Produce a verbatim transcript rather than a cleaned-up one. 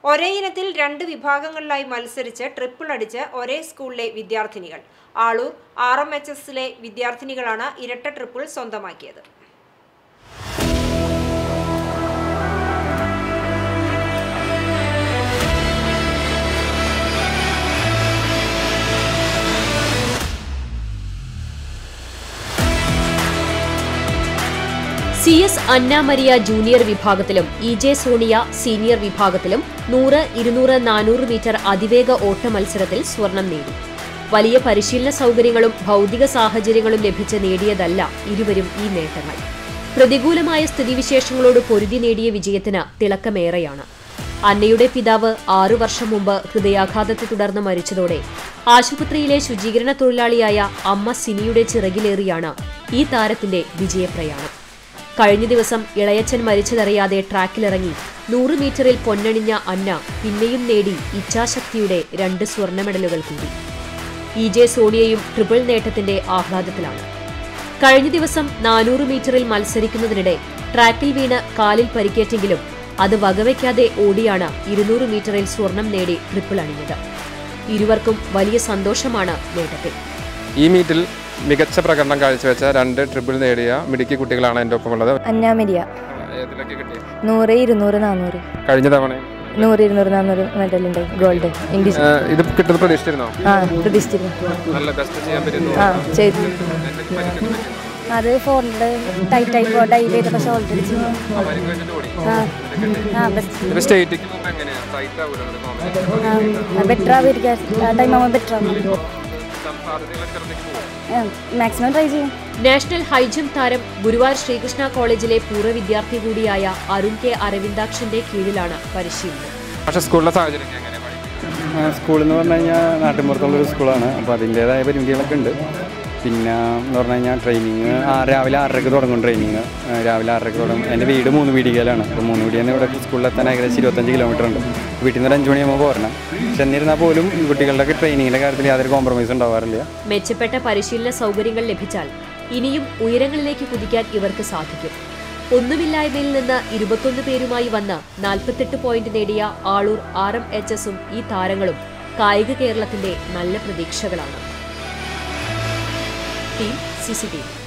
ഒരേ ഇനത്തിൽ രണ്ട് വിഭാഗങ്ങളിലായി മത്സരിച്ച് ട്രിപ്പിൾ അടിച്ച് ഒരേ സ്കൂളിലെ വിദ്യാർത്ഥിനികൾ. ആളൂർ ആർ എം എച്ച് എസിലെ വിദ്യാർത്ഥിനികളാണ് ഇരട്ട ട്രിപ്പിൾ സ്വന്തമാക്കിയത്. C S Anna Maria junior വിഭാഗത്തിലും ഇ ജെ സോണിയ സീനിയർ വിഭാഗത്തിലും നൂറ് ഇരുന്നൂറ് നാനൂറ് മീറ്റർ അതിവേഗ ഓട്ട മത്സരത്തിൽ സ്വർണം നേടി. വലിയ പരിശീലന സൗകര്യങ്ങളും ഭൗതിക സാഹചര്യങ്ങളും ലഭിച്ച് നേടിയതല്ല ഇരുവരും ഈ നേട്ടങ്ങൾ. പ്രതികൂലമായ സ്ഥിതിവിശേഷങ്ങളോട് പൊരുതി നേടിയ വിജയത്തിന് തിളക്കമേറെയാണ്. അന്നയുടെ പിതാവ് ആറു വർഷം മുമ്പ് ഹൃദയാഘാതത്തെ തുടർന്ന് മരിച്ചതോടെ ആശുപത്രിയിലെ ശുചീകരണ തൊഴിലാളിയായ അമ്മ സിനിയുടെ ചിറകിലേറിയാണ് ഈ താരത്തിന്റെ വിജയപ്രയാണം. കഴിഞ്ഞ ദിവസം ഇളയച്ചൻ മരിച്ചതറിയാതെ ട്രാക്കിലിറങ്ങി നൂറ് മീറ്ററിൽ പൊന്നണിഞ്ഞ അന്ന പിന്നെയും നേടി ഇച്ഛാശക്തിയുടെ രണ്ട് സ്വർണ്ണ മെഡലുകൾ കൂടി. ഇ ജെ സോണിയയും ട്രിപ്പിൾ നേട്ടത്തിന്റെ ആഹ്ലാദത്തിലാണ്. കഴിഞ്ഞ ദിവസം നാനൂറ് മീറ്ററിൽ മത്സരിക്കുന്നതിനിടെ ട്രാക്കിൽ വീണ് കാലിൽ പരിക്കേറ്റെങ്കിലും അത് വകവയ്ക്കാതെ ഓടിയാണ് ഇരുന്നൂറ് മീറ്ററിൽ സ്വർണം നേടി ട്രിപ്പിൾ അണിഞ്ഞത്. ഇരുവർക്കും വലിയ സന്തോഷമാണ് നേട്ടത്തിൽ. ഈ മീറ്റിൽ മികച്ച പ്രകടനം കാഴ്ചവെച്ച രണ്ട് ട്രിപ്പിൾ നേടിയ മിടുക്കി കുട്ടികളാണ് എൻ്റെ ഒപ്പമുള്ളത്. അന്നാമരിയ നൂറ് ഇരുന്നൂറ് നാനൂറ് കഴിഞ്ഞ തവണ നൂറ് ഇരുന്നൂറ് നാനൂറ് മെഡലുണ്ട് ഗോൾഡ്. ഇത് കിട്ടുന്ന പ്രതീക്ഷിച്ചിരുന്നോ? ആ പ്രതീക്ഷിച്ചിരുന്നു. ആ ചെയ്തു. അത് ഫോണില് ടൈറ്റ് ആയി പോ ഡൈവ് ചെയ്തപ്പോൾ ഷോൾഡർ അടിച്ചു. ബെറ്റർ ആവുമായിരിക്കും. ആ ടൈം ആവുമ്പോൾ ബെറ്റർ ആവും. മാക്സിമം ട്രൈ ചെയ്യും. നാഷണൽ ഹൈജംപ് താരം ഗുരുവായൂർ ശ്രീകൃഷ്ണ കോളേജിലെ പൂർവ്വ വിദ്യാർത്ഥി കൂടിയായ അരുൺ കെ അരവിന്ദാക്ഷന്റെ കീഴിലാണ് പരിശീലനം. സ്കൂൾ എന്ന് പറഞ്ഞു കഴിഞ്ഞാൽ നാട്ടിൻപുറത്തുള്ളൊരു സ്കൂളാണ്. അപ്പോൾ അതിൻ്റേതായ പരിമിതികളൊക്കെ ഉണ്ട്. പിന്നെ എന്ന് പറഞ്ഞു കഴിഞ്ഞാൽ ട്രെയിനിങ് രാവിലെ ആറരയ്ക്ക് തുടങ്ങും. ട്രെയിനിങ് രാവിലെ ആറരയ്ക്ക് തുടങ്ങും. എൻ്റെ വീട് മൂന്ന് പീടികയിലാണ്. അപ്പോൾ മൂന്ന് പീടികയിൽ നിന്ന് ഇവിടെ സ്കൂളിലെത്താൻ ഏകദേശം ഇരുപത്തഞ്ച് കിലോമീറ്റർ ഉണ്ട്. വീട്ടിൽ നിന്ന് ഒരു അഞ്ച് മണിയാകുമ്പോൾ പോരണം. പക്ഷെ എന്നിരുന്നാൽ പോലും കുട്ടികളുടെ ട്രെയിനിങ്ങിൻ്റെ കാര്യത്തിൽ യാതൊരു കോംപ്രമൈസ് ഉണ്ടാവാറില്ല. മെച്ചപ്പെട്ട പരിശീലന സൗകര്യങ്ങൾ ലഭിച്ചാൽ ഇനിയും ഉയരങ്ങളിലേക്ക് കുതിക്കാൻ ഇവർക്ക് സാധിക്കും. ഒന്നുമില്ലായ്മയിൽ നിന്ന് ഇരുപത്തൊന്ന് പേരുമായി വന്ന് നാൽപ്പത്തെട്ട് പോയിന്റ് നേടിയ ആളൂർ ആർ എം എച്ച് എസും ഈ താരങ്ങളും കായിക കേരളത്തിന്റെ നല്ല പ്രതീക്ഷകളാണ്. Team C C T V.